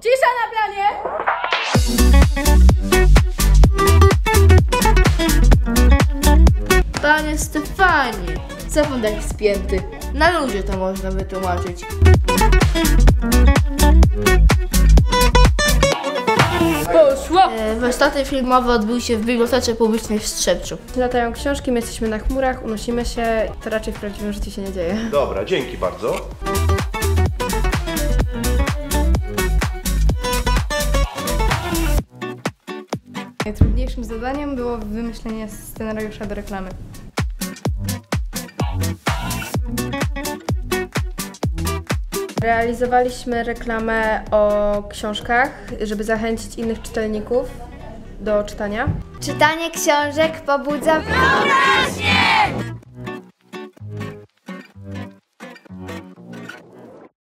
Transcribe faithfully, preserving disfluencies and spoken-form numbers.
Cisza na planie! Panie Stefanie, co pan taki spięty? Na ludzie to można wytłumaczyć. Poszło! E, warsztaty filmowe odbyły się w Bibliotece Publicznej w Strzebczu. Latają książki, my jesteśmy na chmurach, unosimy się, to raczej w prawdziwym życiu się nie dzieje. Dobra, dzięki bardzo. Najtrudniejszym zadaniem było wymyślenie scenariusza do reklamy. Realizowaliśmy reklamę o książkach, żeby zachęcić innych czytelników do czytania. Czytanie książek pobudza wyobraźnię!